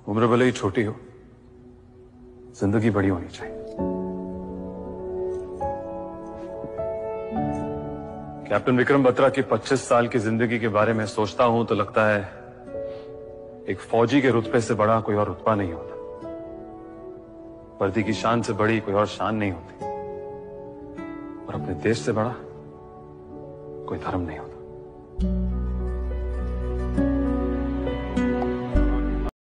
उम्र भले ही छोटी हो, जिंदगी बड़ी होनी चाहिए। कैप्टन विक्रम बत्रा की 25 साल की जिंदगी के बारे में सोचता हूं तो लगता है एक फौजी के रुतबे से बड़ा कोई और रुतबा नहीं होता। वर्दी की शान से बड़ी कोई और शान नहीं होती, और अपने देश से बड़ा कोई धर्म नहीं होता।